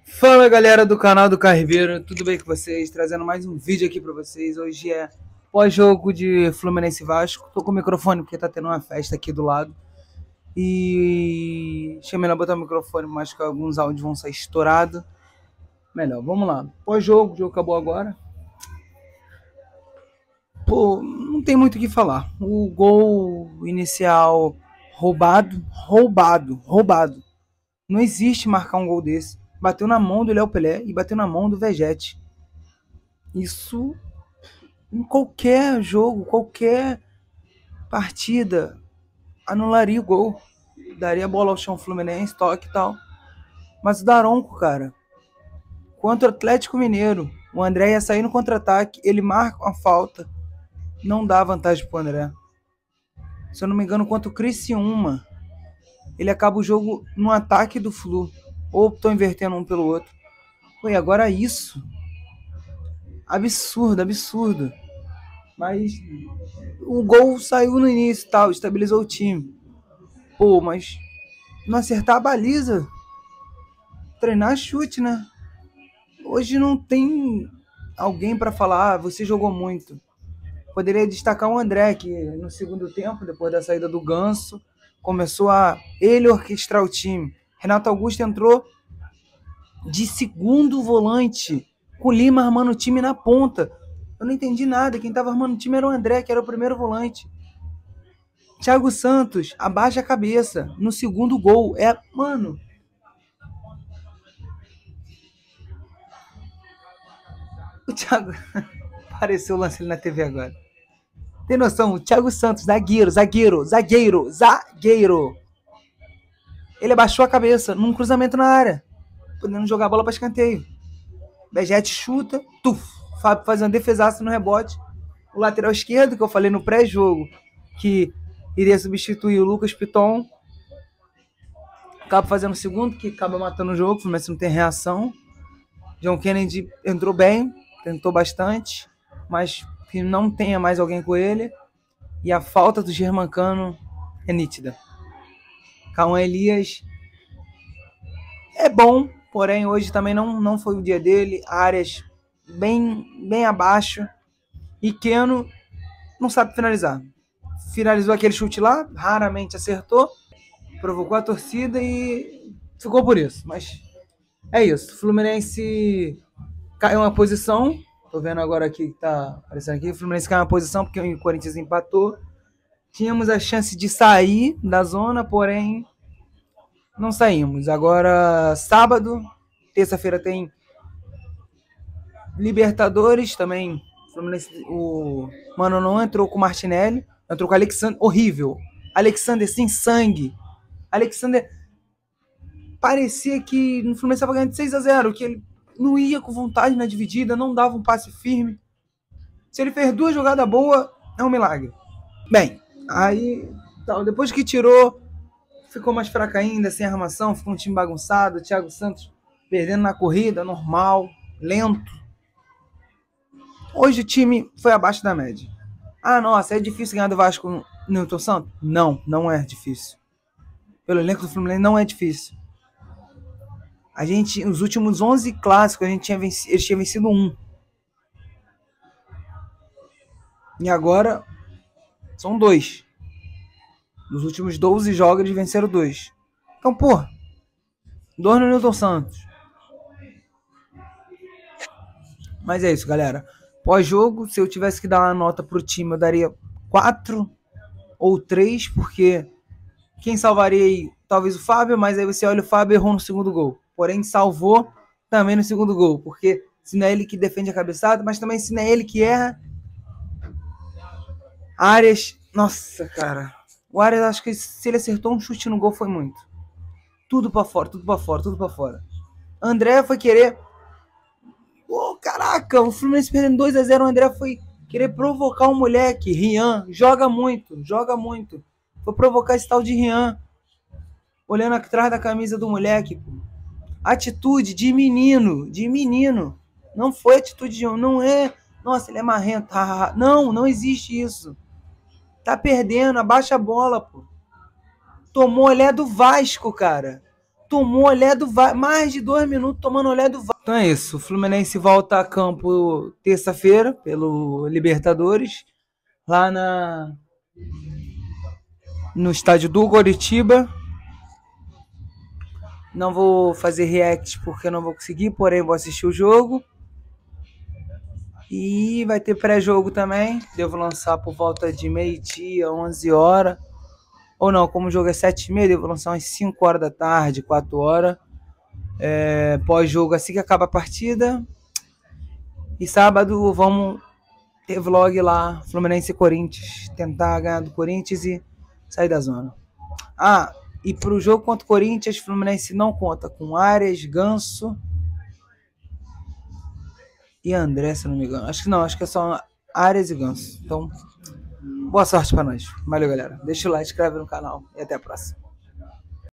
Fala galera do canal do Carveiro, tudo bem com vocês? Trazendo mais um vídeo aqui pra vocês. Hoje é pós-jogo de Fluminense e Vasco. Tô com o microfone porque tá tendo uma festa aqui do lado. E achei melhor botar o microfone, mas que alguns áudios vão sair estourados. Melhor, vamos lá. Pós-jogo, o jogo acabou agora. Pô, não tem muito o que falar. O gol inicial roubado. Não existe marcar um gol desse. Bateu na mão do Léo Pelé e bateu na mão do Vegete. Isso em qualquer jogo, qualquer partida, anularia o gol. Daria a bola ao chão Fluminense, toque e tal. Mas o Daronco, cara, contra o Atlético Mineiro, o André ia sair no contra-ataque, ele marca uma falta, não dá vantagem pro André. Se eu não me engano, contra o Criciúma, ele acaba o jogo no ataque do Flu. Ou tô invertendo um pelo outro. Pô, e agora isso? Absurdo. Mas o gol saiu no início, tal, estabilizou o time. Pô, mas não acertar a baliza, treinar chute, né? Hoje não tem alguém para falar, você jogou muito. Poderia destacar o André, que no segundo tempo, depois da saída do Ganso, começou a ele orquestrar o time. Renato Augusto entrou de segundo volante, com o Lima armando o time na ponta. Eu não entendi nada, quem estava armando o time era o André, que era o primeiro volante. Thiago Santos abaixa a cabeça no segundo gol. Mano. O Thiago. Apareceu o lance ali na TV agora. Tem noção? O Thiago Santos, zagueiro. Ele abaixou a cabeça num cruzamento na área, podendo jogar a bola para escanteio. Vegete chuta, Fábio faz uma defesaça no rebote. O lateral esquerdo, que eu falei no pré-jogo, que iria substituir o Lucas Piton, acaba fazendo o segundo, que acaba matando o jogo, mas não tem reação. John Kennedy entrou bem, tentou bastante, mas que não tenha mais alguém com ele. E a falta do Germancano é nítida. Cauã Elias é bom, porém hoje também não foi o dia dele. Áreas bem abaixo. E Keno não sabe finalizar. Finalizou aquele chute lá, raramente acertou, provocou a torcida e ficou por isso. Mas é isso. Fluminense caiu uma posição. Tô vendo agora aqui que tá aparecendo aqui. O Fluminense caiu uma posição porque o Corinthians empatou. Tínhamos a chance de sair da zona, porém não saímos. Agora, sábado, terça-feira tem Libertadores também. O Mano não entrou com o Martinelli, entrou com o Alexandre. Horrível. Alexander sem sangue. Alexander parecia que no Fluminense estava ganhando de 6-0, que ele não ia com vontade na dividida, não dava um passe firme. Se ele fez duas jogadas boas, é um milagre. Bem, aí depois que tirou, ficou mais fraco ainda, sem armação, ficou um time bagunçado. O Thiago Santos perdendo na corrida, normal, lento. Hoje o time foi abaixo da média. Ah, nossa, é difícil ganhar do Vasco no Newton Santos? Não é difícil. Pelo elenco do Fluminense não é difícil. A gente, nos últimos 11 clássicos, eles tinham vencido um. E agora são 2. Nos últimos 12 jogos eles venceram 2. Então, pô, 2 no Newton Santos. Mas é isso, galera. Pós-jogo, se eu tivesse que dar uma nota pro time, eu daria 4 ou 3, porque quem salvaria aí, talvez o Fábio, mas aí você olha o Fábio errou no segundo gol. Porém, salvou também no segundo gol, porque se não é ele que defende a cabeçada, mas também se não é ele que erra. Arias, nossa, cara. O Arias, acho que se ele acertou um chute no gol, foi muito. Tudo pra fora. André foi querer... Pô, caraca, o Fluminense perdendo 2-0, o André foi querer provocar um moleque. Rian, joga muito. Foi provocar esse tal de Rian. Olhando atrás da camisa do moleque. Atitude de menino. Não foi atitude de homem, não é... Nossa, ele é marrento. Não existe isso. Tá perdendo, abaixa a bola, pô. Tomou, ele é do Vasco, cara. tomou olé do VAR. Mais de 2 minutos tomando olé do VAR. Então é isso. O Fluminense volta a campo terça-feira pelo Libertadores. Lá no estádio do Coritiba. Não vou fazer react porque não vou conseguir, porém vou assistir o jogo. E vai ter pré-jogo também. Devo lançar por volta de meio-dia, 11 horas. Ou não, como o jogo é 7h30, devo lançar umas 5 horas da tarde, 4 horas. Pós-jogo, assim que acaba a partida. E sábado vamos ter vlog lá, Fluminense e Corinthians. Tentar ganhar do Corinthians e sair da zona. E pro jogo contra o Corinthians, Fluminense não conta com Arias, Ganso e André, se não me engano. Acho que é só Arias e Ganso. Então, boa sorte pra nós. Valeu, galera. Deixa o like, inscreve no canal e até a próxima.